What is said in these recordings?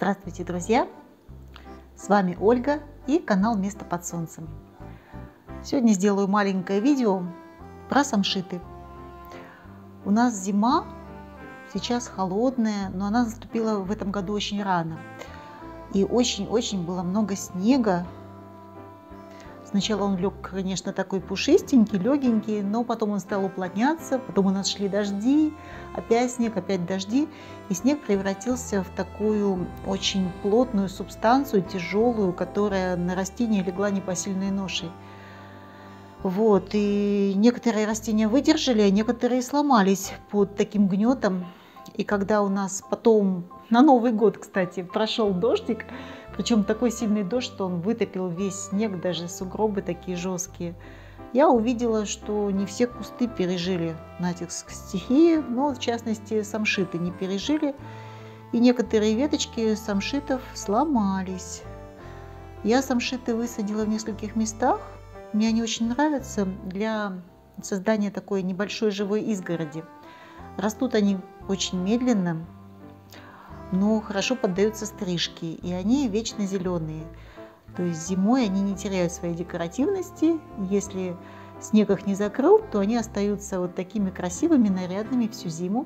Здравствуйте, друзья! С вами Ольга и канал Место под солнцем. Сегодня сделаю маленькое видео про самшиты. У нас зима, сейчас холодная, но она наступила в этом году очень рано. И очень-очень было много снега. Сначала он лег, конечно, такой пушистенький, легенький, но потом он стал уплотняться, потом у нас шли дожди, опять снег, опять дожди, и снег превратился в такую очень плотную субстанцию, тяжелую, которая на растения легла непосильной ношей. Вот, и некоторые растения выдержали, а некоторые сломались под таким гнетом. И когда у нас потом, на Новый год, кстати, прошел дождик, причем такой сильный дождь, что он вытопил весь снег, даже сугробы такие жесткие, я увидела, что не все кусты пережили натиск стихии, но в частности самшиты не пережили, и некоторые веточки самшитов сломались. Я самшиты высадила в нескольких местах, мне они очень нравятся для создания такой небольшой живой изгороди. Растут они очень медленно, но хорошо поддаются стрижке, и они вечно зеленые. То есть зимой они не теряют своей декоративности. Если снег их не закрыл, то они остаются вот такими красивыми, нарядными всю зиму.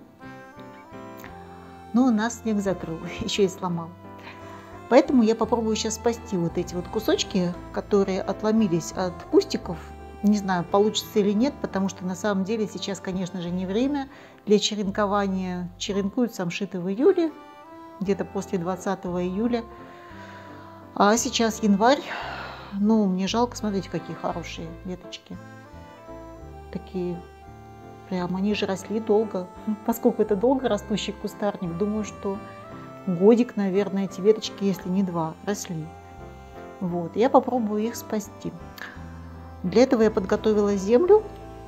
Но нас снег закрыл, еще и сломал. Поэтому я попробую сейчас спасти вот эти вот кусочки, которые отломились от кустиков. Не знаю, получится или нет, потому что на самом деле сейчас, конечно же, не время для черенкования. Черенкуют самшиты в июле, где-то после 20 июля. А сейчас январь. Ну, мне жалко, смотрите, какие хорошие веточки. Такие, прям, они же росли долго. Поскольку это долго растущий кустарник, думаю, что годик, наверное, эти веточки, если не два, росли. Вот, я попробую их спасти. Для этого я подготовила землю.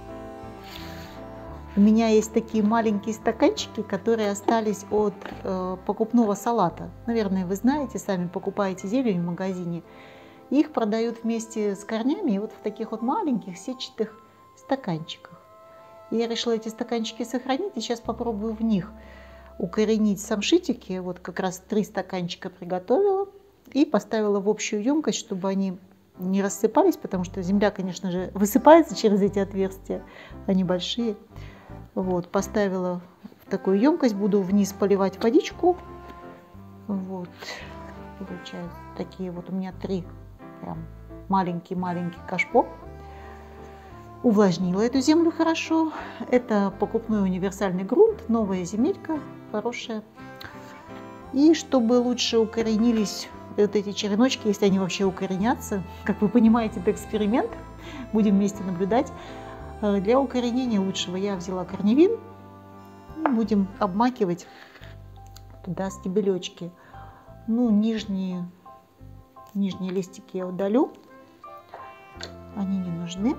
У меня есть такие маленькие стаканчики, которые остались от покупного салата. Наверное, вы знаете, сами покупаете зелень в магазине. Их продают вместе с корнями и вот в таких вот маленьких сетчатых стаканчиках. И я решила эти стаканчики сохранить, и сейчас попробую в них укоренить самшитики. Вот как раз 3 стаканчика приготовила и поставила в общую емкость, чтобы они не рассыпались, потому что земля, конечно же, высыпается через эти отверстия, они большие. Вот, поставила в такую емкость, буду вниз поливать водичку. Вот, получается, такие вот у меня 3 прям маленькие-маленькие кашпо. Увлажнила эту землю хорошо. Это покупной универсальный грунт, новая земелька, хорошая. И чтобы лучше укоренились вот эти череночки, если они вообще укоренятся, как вы понимаете, это эксперимент, будем вместе наблюдать. Для укоренения лучшего я взяла корневин, будем обмакивать туда стебелечки. Ну, нижние листики я удалю, они не нужны.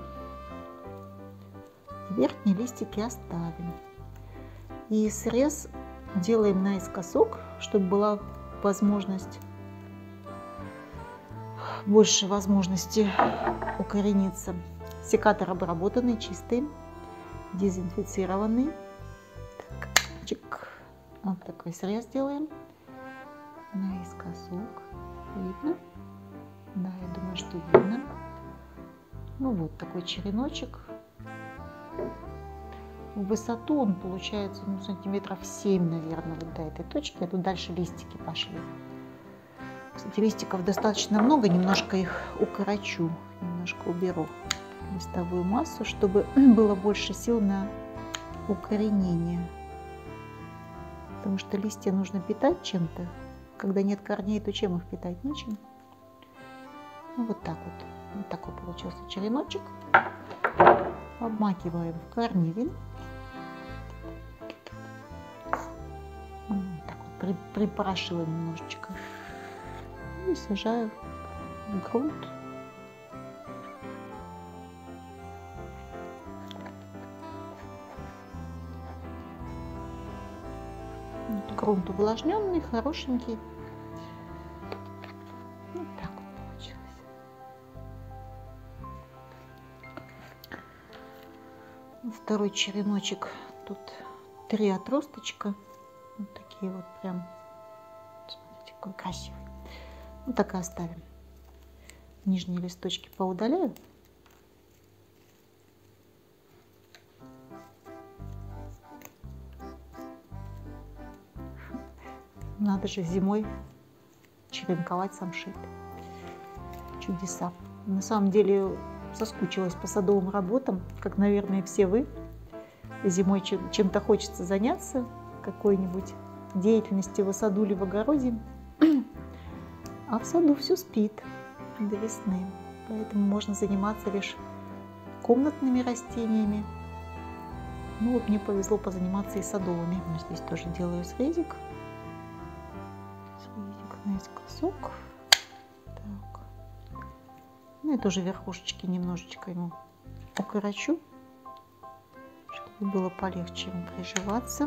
Верхние листики оставим. И срез делаем наискосок, чтобы была возможность, больше возможности укорениться. Секатор обработанный, чистый, дезинфицированный. Так, чик. Вот такой срез делаем. Наискосок. Видно? Да, я думаю, что видно. Ну вот такой череночек. В высоту он получается, ну, сантиметров 7, наверное, вот до этой точки. А тут дальше листики пошли. Кстати, листиков достаточно много, немножко их укорочу, немножко уберу листовую массу, чтобы было больше сил на укоренение. Потому что листья нужно питать чем-то. Когда нет корней, то чем их питать? Ничем. Ну, вот так вот. Вот такой получился череночек. Обмакиваем в корневин. Вот так вот припорошиваем немножечко. И сажаю в грунт. Грунт увлажненный, хорошенький. Вот так вот получилось. Второй череночек. Тут 3 отросточка. Вот такие вот прям. Смотрите, Такой красивый. Вот так и оставим. Нижние листочки поудаляю. Надо же зимой черенковать самшит. Чудеса. На самом деле соскучилась по садовым работам, как, наверное, все вы. Зимой чем-то хочется заняться, какой-нибудь деятельности в саду или в огороде. А в саду все спит до весны. Поэтому можно заниматься лишь комнатными растениями. Ну вот мне повезло позаниматься и садовыми. Здесь тоже делаю срезик. Срезик наискосок. Так. Ну и тоже верхушечки немножечко ему укорочу, чтобы было полегче ему приживаться.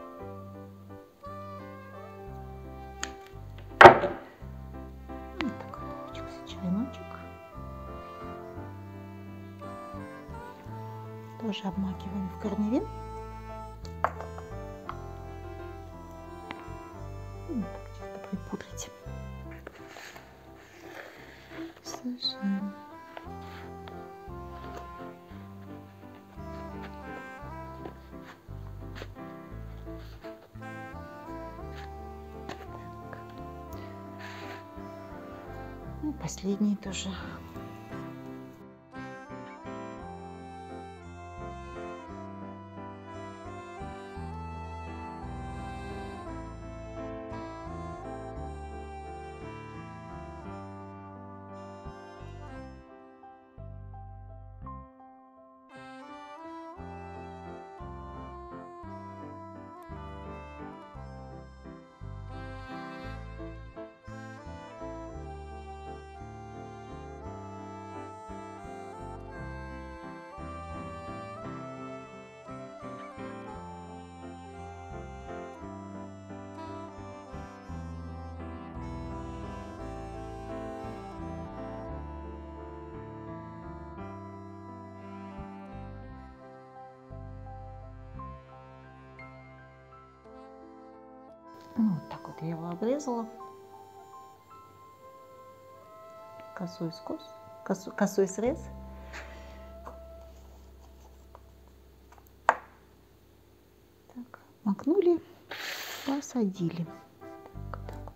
Вот такой получился череночек. Тоже обмакиваем в корневин. Вот так чисто припудрить. Сажаем. Ну и последний тоже. Ну, вот так вот я его обрезала. Косой срез. Так, макнули, посадили. Так вот.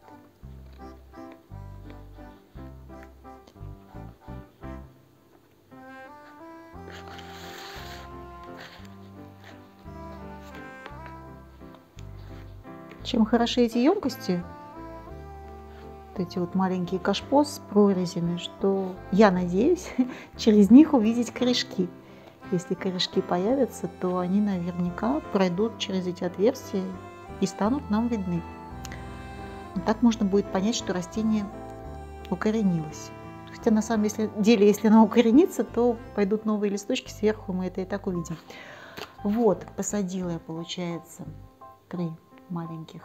Чем хороши эти емкости, вот эти вот маленькие кашпо с прорезями, что я надеюсь через них увидеть корешки. Если корешки появятся, то они наверняка пройдут через эти отверстия и станут нам видны. Вот так можно будет понять, что растение укоренилось. Хотя на самом деле, если оно укоренится, то пойдут новые листочки сверху, мы это и так увидим. Вот, посадила я, получается, 3 маленьких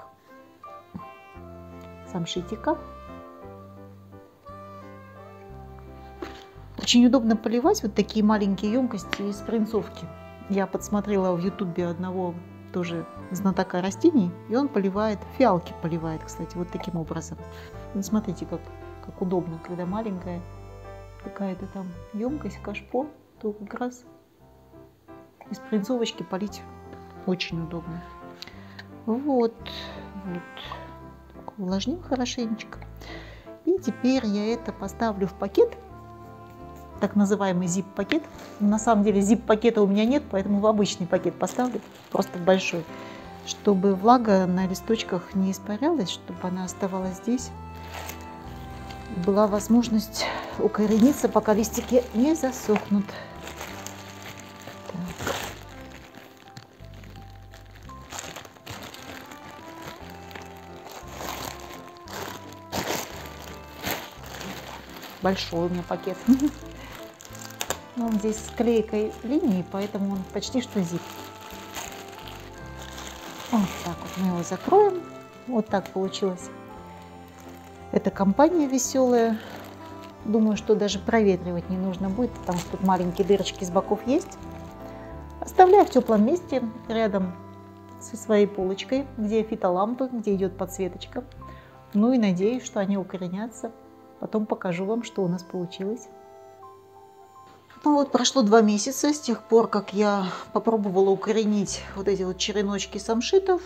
самшитика. Очень удобно поливать вот такие маленькие емкости из спринцовки. Я подсмотрела в ютубе одного тоже знатока растений, и он поливает, фиалки поливает, кстати, вот таким образом. Вот смотрите, как удобно, когда маленькая какая-то там емкость, кашпо, то как раз из спринцовочки полить очень удобно. Вот. Увлажним хорошенечко. И теперь я это поставлю в пакет, так называемый zip-пакет. На самом деле zip-пакета у меня нет, поэтому в обычный пакет поставлю, просто в большой, чтобы влага на листочках не испарялась, чтобы она оставалась здесь. Была возможность укорениться, пока листики не засохнут. Так. Большой у меня пакет. Он здесь с клейкой линией, поэтому он почти что зип. Вот так вот мы его закроем. Вот так получилось. Эта компания веселая. Думаю, что даже проветривать не нужно будет, потому что тут маленькие дырочки с боков есть. Оставляю в теплом месте рядом со своей полочкой, где фитолампы, где идет подсветочка. Ну и надеюсь, что они укоренятся. Потом покажу вам, что у нас получилось. Ну вот прошло 2 месяца с тех пор, как я попробовала укоренить вот эти вот череночки самшитов.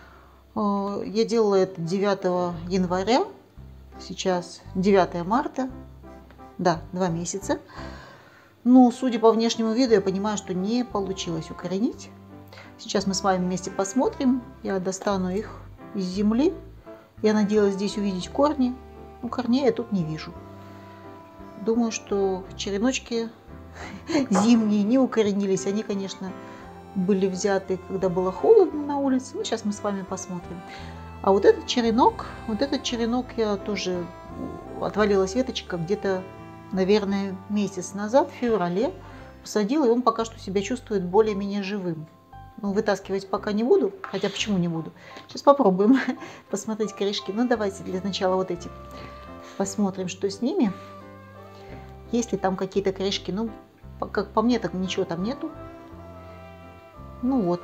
Я делала это 9 января, сейчас 9 марта, да, 2 месяца. Но судя по внешнему виду, я понимаю, что не получилось укоренить. Сейчас мы с вами вместе посмотрим. Я достану их из земли. Я надеялась здесь увидеть корни, но корней я тут не вижу. Думаю, что череночки зимние не укоренились. Они, конечно, были взяты, когда было холодно на улице. Ну, сейчас мы с вами посмотрим. А вот этот черенок я тоже отвалилась веточка где-то, наверное, месяц назад, в феврале. Посадила, и он пока что себя чувствует более-менее живым. Ну, вытаскивать пока не буду, хотя почему не буду. Сейчас попробуем посмотреть корешки. Ну, давайте для начала вот эти посмотрим, что с ними. Есть ли там какие-то корешки. Ну, как по мне, так ничего там нету. Ну вот.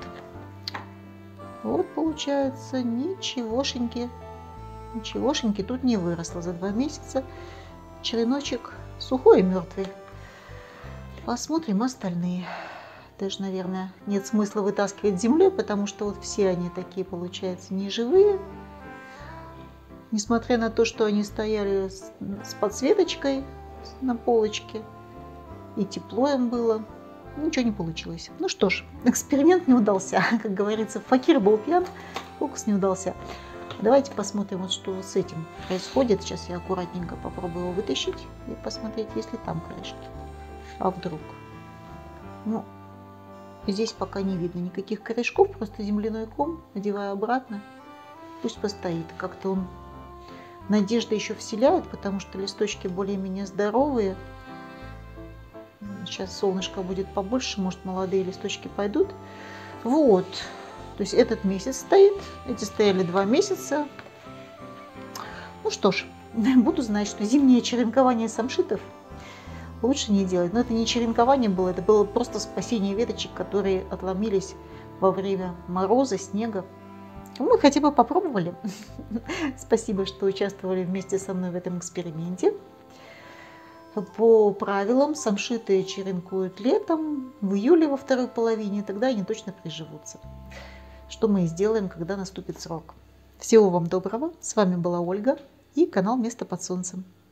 Вот получается ничегошеньки. Ничегошеньки тут не выросло за 2 месяца. Череночек сухой и мертвый. Посмотрим остальные. Даже, наверное, нет смысла вытаскивать землей, потому что вот все они такие, получается, неживые. Несмотря на то, что они стояли с подсветочкой на полочке, и тепло им было, ничего не получилось. Ну что ж, эксперимент не удался. Как говорится, факир был пьян, фокус не удался. Давайте посмотрим, вот что с этим происходит. Сейчас я аккуратненько попробую его вытащить и посмотреть, есть ли там корешки. А вдруг? Ну, здесь пока не видно никаких корешков, просто земляной ком. Надеваю обратно. Пусть постоит. Как-то он надежды еще вселяет, потому что листочки более-менее здоровые. Сейчас солнышко будет побольше, может, молодые листочки пойдут. Вот. То есть этот месяц стоит. Эти стояли 2 месяца. Ну что ж, буду знать, что зимнее черенкование самшитов лучше не делать. Но это не черенкование было, это было просто спасение веточек, которые отломились во время мороза, снега. Мы хотя бы попробовали. Спасибо, что участвовали вместе со мной в этом эксперименте. По правилам самшиты черенкуют летом, в июле во второй половине, тогда они точно приживутся. Что мы и сделаем, когда наступит срок. Всего вам доброго. С вами была Ольга и канал Место под солнцем.